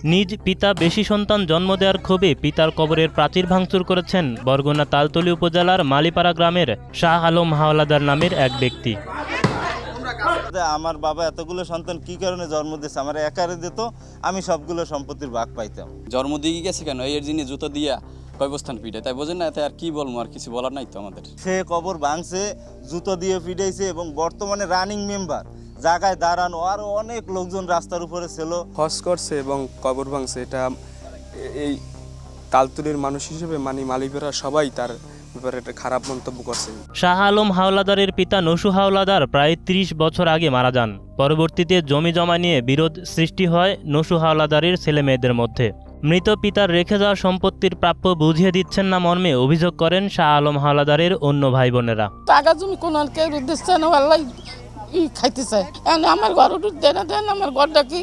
নিজ পিতা বেশি সন্তান জন্ম দেওয়ার ক্ষোভে পিতার কবরের প্রাচীর ভাঙচুর করেছেন বরগুনা তালতলী উপজেলার মালিপাড়া গ্রামের শাহ আলম হাওলাদার নামের এক ব্যক্তি। আমার বাবা এতগুলো সন্তান কি কারণে জন্ম দিয়েছে, আমার একারে দিত, আমি সবগুলো সম্পত্তির ভাগ পাইতাম। জন্ম দিয়ে গেছে কেন এর জিনিস জুতো দিয়া কয়বস্থান পিঠে, তাই বোঝেন না, এতে আর কি বলবো, আর কিছু বলার নাই তো আমাদের। সে কবর ভাঙছে, জুতো দিয়ে পিটাইছে এবং বর্তমানে রানিং মেম্বার, জায়গায় দাঁড়ানো আরো অনেক লোকজন রাস্তার উপরে ছিল। হজ করছে এবং কবর ভাঙছে, এটা এই তালতলীর মানুষ হিসেবে মালিকেরা সবাই তার ব্যাপারে একটা খারাপ মন্তব্য করছে। শাহ আলম হাওলাদারের পিতা নসু হাওলাদার প্রায় ৩০ বছর আগে মারা যান। পরবর্তীতে জমি জমা নিয়ে বিরোধ সৃষ্টি হয় নসু হাওলাদারের ছেলে মেয়েদের মধ্যে। মৃত পিতার রেখে যাওয়া সম্পত্তির প্রাপ্য বুঝিয়ে দিচ্ছেন না মর্মে অভিযোগ করেন শাহ আলম হাওলাদারের অন্য ভাই বোনেরা। টাকা জমি কোন কেউ দিচ্ছে না, খাইতে চায়, আমার ঘর দেন দেন, আমার ঘরটা কি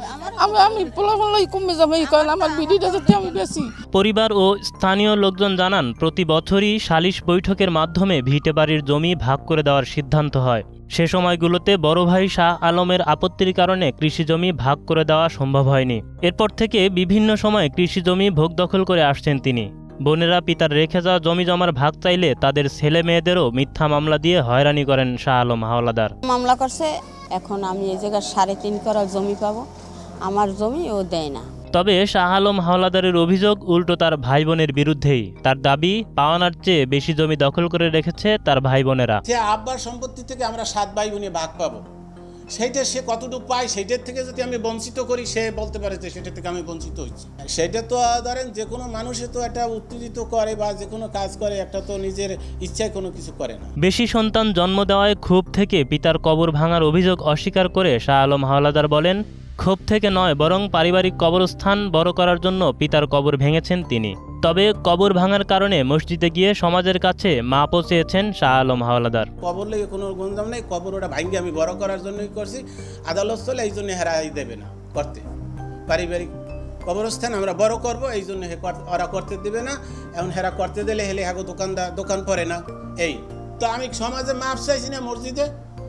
আমি পোলাপাল্লাই কমে যাবো, আমার বিডিটা যাতে আমি বেশি। পরিবার ও স্থানীয় লোকজন জানান, প্রতি বছরই সালিশ বৈঠকের মাধ্যমে ভিটে বাড়ির জমি ভাগ করে দেওয়ার সিদ্ধান্ত হয়। সে সময়গুলোতে বড় ভাই শাহ আলমের আপত্তির কারণে কৃষি জমি ভাগ করে দেওয়া সম্ভব হয়নি। এরপর থেকে বিভিন্ন সময় কৃষি জমি ভোগ দখল করে আসছেন তিনি। বোনেরা পিতার রেখে যাওয়া জমি জমার ভাগ চাইলে তাদের ছেলে মেয়েদেরও মিথ্যা মামলা দিয়ে হয়রানি করেন শাহ আলম হাওলাদার। মামলা করছে, এখন আমি এই জায়গায় 3.5 করা জমি পাবো, আমার জমি ও দেয় না। তবে শাহ আলম হাওলাদারের অভিযোগ উল্টো তার ভাই বোনের বিরুদ্ধেই। তার দাবি, পাওনার চেয়ে বেশি জমি দখল করে রেখেছে তার ভাই বোনেরা। যে আব্বার সম্পত্তি থেকে আমরা 7 ভাই বোনে ভাগ পাবো, সেইটা সে কতটুকু পায়, সেইটার থেকে যদি আমি বঞ্চিত করি, সে বলতে পারে যে সেটা থেকে আমি বঞ্চিত হচ্ছি। সেটা তো ধরেন যে কোনো মানুষে তো একটা উত্তেজিত করে বা যে কোনো কাজ করে, একটা তো নিজের ইচ্ছায় কোনো কিছু করে না। বেশি সন্তান জন্ম দেওয়ায় ক্ষোভ থেকে পিতার কবর ভাঙার অভিযোগ অস্বীকার করে শাহ আলম হাওলাদার বলেন, ক্ষোভ থেকে নয়, বরং পারিবারিক কবরস্থান বড় করার জন্য পিতার কবর ভেঙেছেন তিনি। তবে কবর ভাঙার কারণে মসজিদে গিয়ে সমাজের কাছে মাপও চেয়েছেন শাহ আলম হাওলাদার। কবর লেগে কোনো গঞ্জাম নেই, কবর ওটা ভাঙিয়ে আমি বড় করার জন্যই করছি। আদালত চলে এই জন্য হেরাই দেবে না করতে, পারিবারিক কবরস্থান আমরা বড় করব এই জন্য ওরা করতে দেবে না। এখন হেরা করতে দিলে হেলে হাগো দোকান পড়ে না। এই তো আমি সমাজে মাপ চাইছি না, মসজিদে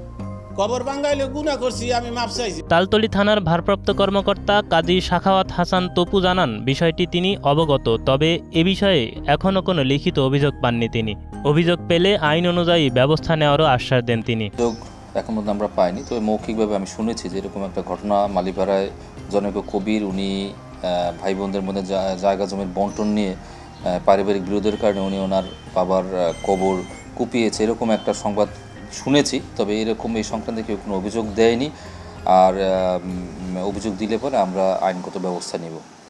কবর ভাঙাইলে গুনাহ করছি, আমি মাপ চাইছি। তালতলী থানার ভারপ্রাপ্ত কর্মকর্তা কাজী সাখাওয়াত হাসান তপু জানান, বিষয়টি তিনি অবগত, তবে এ বিষয়ে এখনো কোনো লিখিত অভিযোগ পাননি তিনি। অভিযোগ পেলে আইন অনুযায়ী ব্যবস্থা নেওয়ারও আশ্বাস দেন তিনি। এখন পর্যন্ত আমরা পাইনি, তবে মৌখিকভাবে আমি শুনেছি যে এরকম একটা ঘটনা মালিপাড়ায় জনৈক কবির, উনি ভাই বোনদের মধ্যে জায়গা জমির বন্টন নিয়ে পারিবারিক বিরোধের কারণে উনি ওনার বাবার কবর কুপিয়েছে, এরকম একটা সংবাদ শুনেছি। তবে এরকম এই সংক্রান্তে কেউ কোনো অভিযোগ দেয়নি, আর অভিযোগ দিলে পরে আমরা আইনগত ব্যবস্থা নেব।